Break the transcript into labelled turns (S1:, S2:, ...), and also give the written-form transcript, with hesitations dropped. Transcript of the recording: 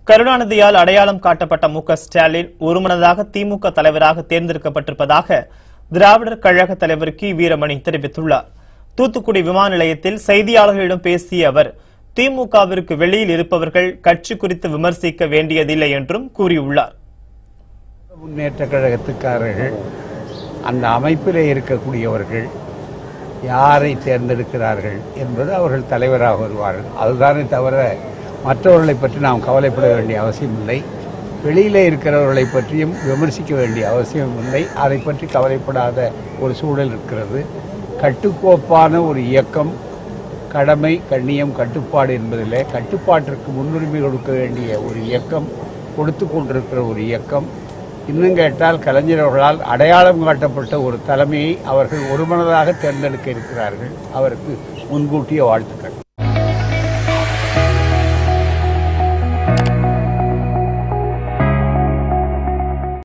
S1: கருணாநிதியால் அடையாளம் காட்டப்பட்ட மு.க.ஸ்டாலின் ஒருமனதாக திமுக தலைவராக தேர்ந்தெடுக்கப்பட்டிருப்பதாக திராவிடர் கழக தலைவர் கி. வீரமணி தெரிவித்துள்ளார். தூத்துக்குடி விமான நிலையத்தில் செய்தியாளர்களிடம் பேசிய அவர், திமுகவிற்கு வெளியில் இருப்பவர்கள் கட்சி குறித்து விமர்சிக்க வேண்டியதில்லை என்றும் கூறியுள்ளார்.
S2: முன்னேற்ற கழகத்துக்காரர்கள் அந்த அமைப்பிலே இருக்கக்கூடியவர்கள் யாரை தேர்ந்தெடுக்கிறார்கள் என்பது அவர்கள் தலைவராக வருவார்கள். அதுதானே தவிர மற்றவர்களை பற்றி நாம் கவலைப்பட வேண்டிய அவசியம் இல்லை. வெளியிலே இருக்கிறவர்களை பற்றியும் விமர்சிக்க வேண்டிய அவசியம் இல்லை. அதை பற்றி கவலைப்படாத ஒரு சூழல் இருக்கிறது. கட்டுக்கோப்பான ஒரு இயக்கம், கடமை, கண்ணியம், கட்டுப்பாடு என்பதிலே கட்டுப்பாட்டிற்கு முன்னுரிமை கொடுக்க வேண்டிய ஒரு இயக்கம், கொடுத்து கொண்டிருக்கிற ஒரு இயக்கம். இன்னும் கேட்டால் கலைஞர் அவர்களால் அடையாளம் காட்டப்பட்ட ஒரு தலைமையை அவர்கள் ஒருமனதாக தேர்ந்தெடுக்க இருக்கிறார்கள். அவருக்கு முன்கூட்டிய வாழ்த்துக்கள்.